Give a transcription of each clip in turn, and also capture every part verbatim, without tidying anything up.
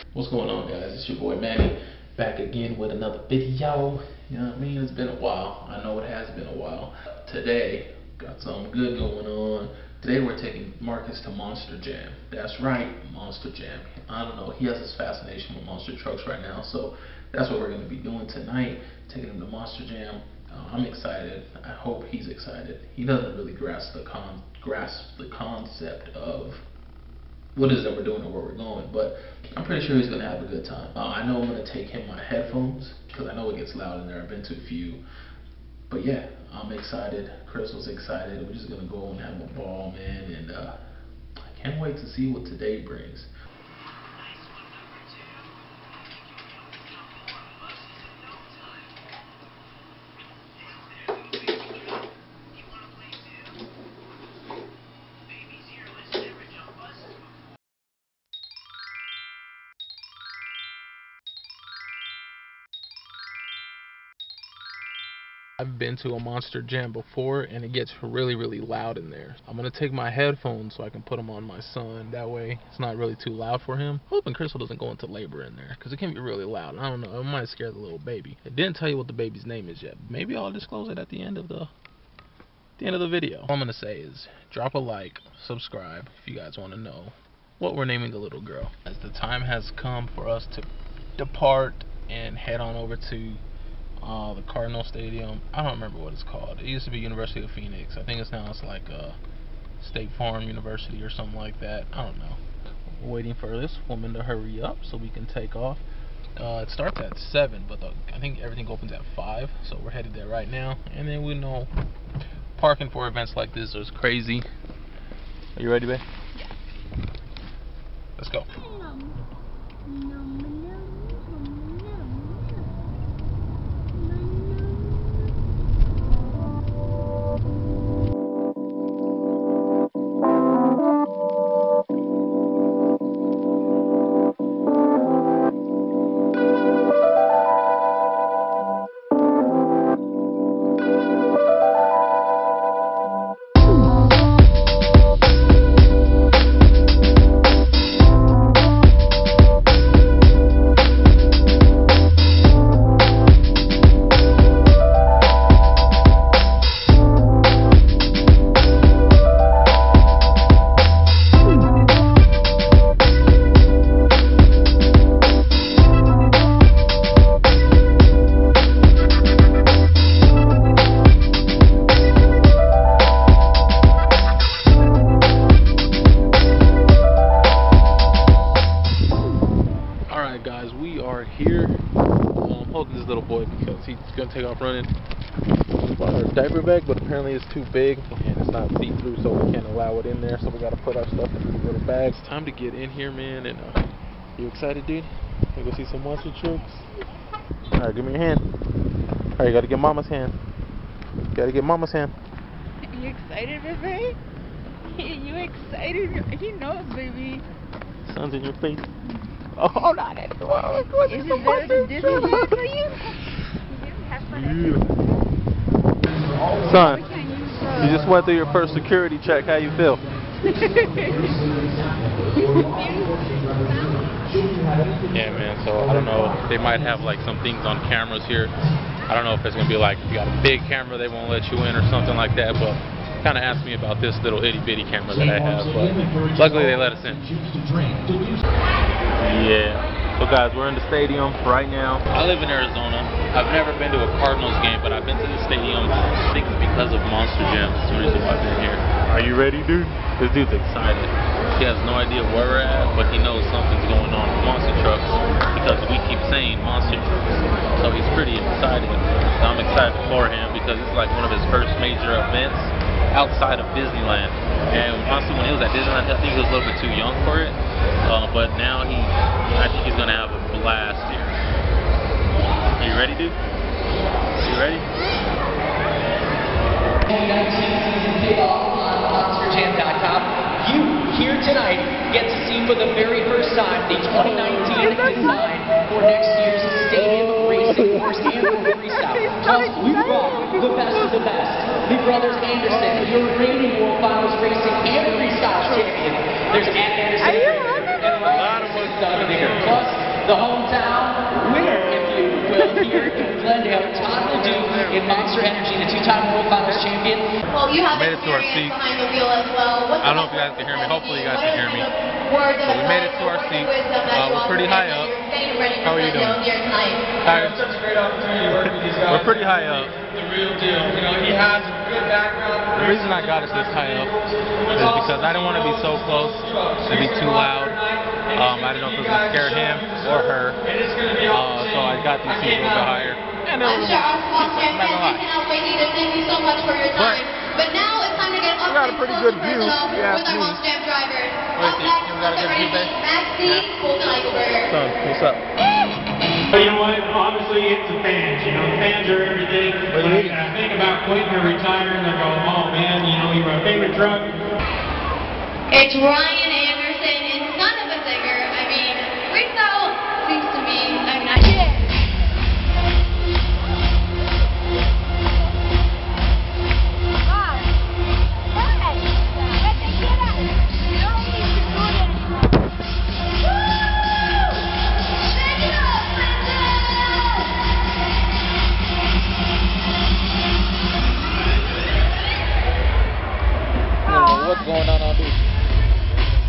What's going on, guys? It's your boy Manny, back again with another video. You know what I mean? It's been a while. I know it has been a while. Today, got something good going on. Today we're taking Marcus to Monster Jam. That's right, Monster Jam. I don't know, he has this fascination with monster trucks right now, so that's what we're going to be doing tonight, taking him to Monster Jam. Uh, I'm excited. I hope he's excited. He doesn't really grasp the con grasp the concept of what it is that we're doing and where we're going, but I'm pretty sure he's going to have a good time. Uh, I know I'm going to take him my headphones because I know it gets loud in there. I've been to a few. But yeah, I'm excited. Crystal's excited. We're just going to go and have a ball, man, and uh, I can't wait to see what today brings. I've been to a Monster Jam before, and it gets really, really loud in there. I'm going to take my headphones so I can put them on my son. That way, it's not really too loud for him. Hoping Crystal doesn't go into labor in there, because it can be really loud. I don't know. It might scare the little baby. It didn't tell you what the baby's name is yet. Maybe I'll disclose it at the end of the, the end of the video. All I'm going to say is drop a like, subscribe, if you guys want to know what we're naming the little girl. As the time has come for us to depart and head on over to Uh, the Cardinal Stadium. I don't remember what it's called. It used to be University of Phoenix. I think it's now it's like a State Farm University or something like that. I don't know. We're waiting for this woman to hurry up so we can take off. Uh, it starts at seven, but the, I think everything opens at five. So we're headed there right now. And then we know parking for events like this is crazy. Are you ready, babe? Yeah. Let's go. Guys, we are here. Um, I'm holding this little boy because he's gonna take off running. We bought our diaper bag, but apparently it's too big and it's not see-through, so we can't allow it in there. So we gotta put our stuff in these little bags. It's time to get in here, man. And uh, you excited, dude? You go see some monster trucks? All right, give me your hand. All right, you gotta get Mama's hand. You gotta get Mama's hand. Are you excited, baby? Are you excited? He knows, baby. Sun's in your face. Oh, hold on. Is it very difficult for you? Yeah. Son, you just went through your first security check. How you feel? Yeah, man. So I don't know. They might have like some things on cameras here. I don't know if it's gonna be like if you got a big camera, they won't let you in or something like that. But kind of asked me about this little itty bitty camera that I have. But luckily they let us in. Yeah. So guys, we're in the stadium right now. I live in Arizona. I've never been to a Cardinals game, but I've been to the stadium. I think it's because of Monster Jam. That's the reason why I've been here. Are you ready, dude? This dude's excited. He has no idea where we're at, but he knows something's going on with monster trucks because we keep saying monster trucks. So he's pretty excited. So I'm excited for him because it's like one of his first major events outside of Disneyland. And honestly, when he was at Disneyland, I think he was a little bit too young for it. Uh, but now he, I think he's gonna have a blast here. Are you ready, dude? You ready? twenty nineteen season kickoff on Monster Jam dot com. You here tonight get to see for the very first time the twenty nineteen design for next year's Stadium Racing Course and for freestyle. Plus, we brought the best of the best. The brothers Anderson, your reigning World Finals Racing and freestyle champion. There's Ann Anderson and Ryan Anderson. Plus, Monster Energy, the two-time World Finals champion. Well, you have made it to our experience seats. behind the wheel as well. What's I don't know the if you guys can hear me. Hopefully you guys what can hear are me. the words of So we made it advice to our or seats. wisdom that Uh, you we're offer pretty fans high that up. you're getting ready How are for you the doing? Here tonight? Alright. Such a great opportunity to work with these guys. We're pretty high up. The real deal. You know, he has a good background. The reason I got us this high up is because I didn't want to be so close and be too loud. Um, I didn't know if it was going to scare him or her. Uh, so I got these seats a little bit higher. And it I'm was sure our sponsor I'm not fans gonna lie. cannot wait either. Thank you so much for your But- time. But now it's time to get up got a pretty good view, if you ask with our me. Monster Jam drivers. What do you Up think? next, You got a good view, babe? Maxie Holdeneichberg. Son, what's up? But you know what? Obviously, it's the fans. You know, the fans are everything. What do you Like, mean? I think about quitting or retiring. I go, oh man, you know, you're my favorite truck. It's Ryan Anderson, and son of a singer. I mean, freaks out seems to me. I mean, I did. I don't know what's going on on this.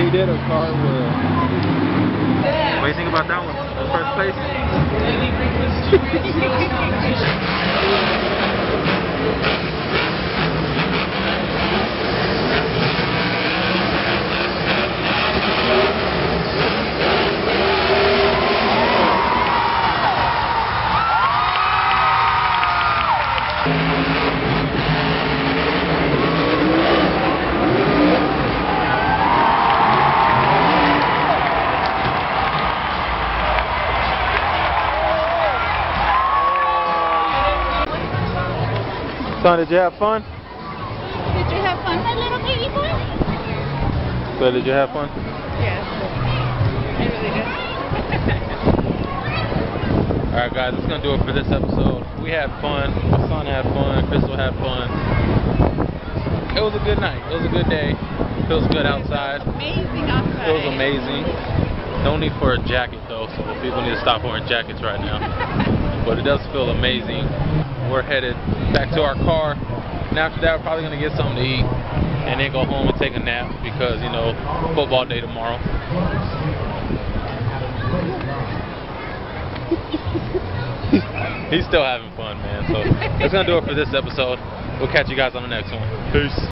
He did a cartwheel. What do you think about that one? First place? Son, did you have fun? Did you have fun, my little baby boy? So, did you have fun? Yes. I really did. Alright guys, that's gonna do it for this episode. We had fun, my son had fun, Crystal had fun. It was a good night, it was a good day. Feels good outside. Amazing outside. It was amazing. No need for a jacket though, so people need to stop wearing jackets right now. But it does feel amazing. We're headed back to our car, and after that we're probably gonna get something to eat and then go home and take a nap because, you know, football day tomorrow. He's still having fun, man. So that's gonna do it for this episode. We'll catch you guys on the next one. Peace.